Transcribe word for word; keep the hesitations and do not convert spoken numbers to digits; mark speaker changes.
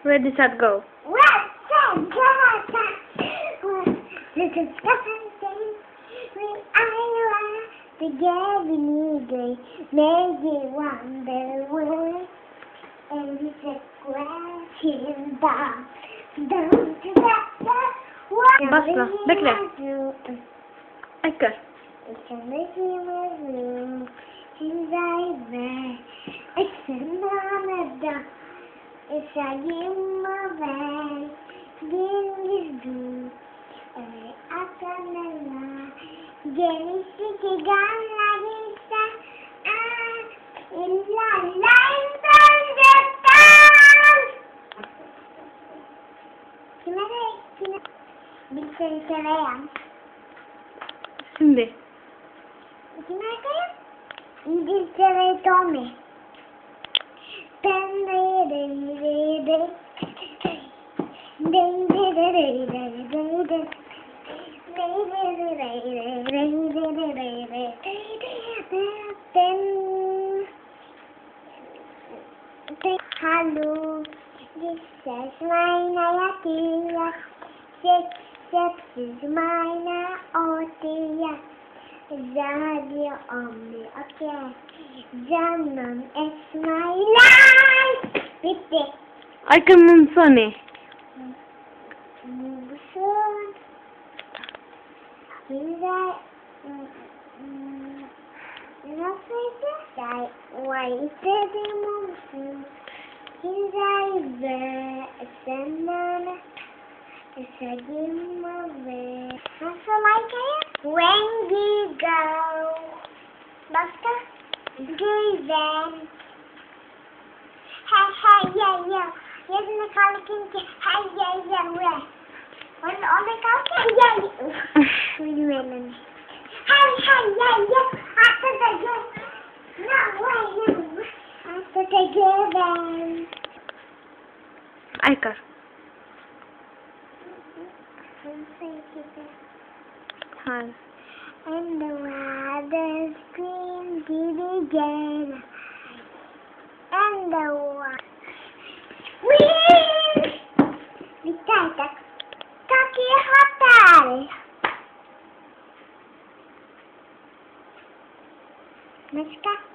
Speaker 1: Ready, set, go.
Speaker 2: Together we need to make it wonderful, and we just crashing down, down to that, that.
Speaker 1: Basma, bekle. Ekar.
Speaker 2: It's a little room, inside there. It's another, it's a game of life. Game is good, and after the night. Gelişi gelenlerse ah illallah benzeten. Kime de kime bir şey seveyim.
Speaker 1: Şimdi.
Speaker 2: Kime de İngiltere Tommy. Ben de de de de de de de de de de. Hello, this is mine idea. Six steps is mine idea. Radio on me, okay. Canon is my life. Bitti.
Speaker 1: Arkamın sonu.
Speaker 2: Son. Güzel. Nasıl güzel? Vay istedim olsun. Güzel ve senden istediğim ve nasıl arkaya? When we go. Başka? Güzel. Hey hey yeah yeah. Yazını kalkın ki hey yeah yeah yeah. When on the couch, yeah, yeah. Hey, hey, yeah, yeah. After the game, no way, no. After the game,
Speaker 1: Ekar. Hayır.
Speaker 2: and the water scream did again, and the water. Whee! Bitti. Taki Hotel. Başka?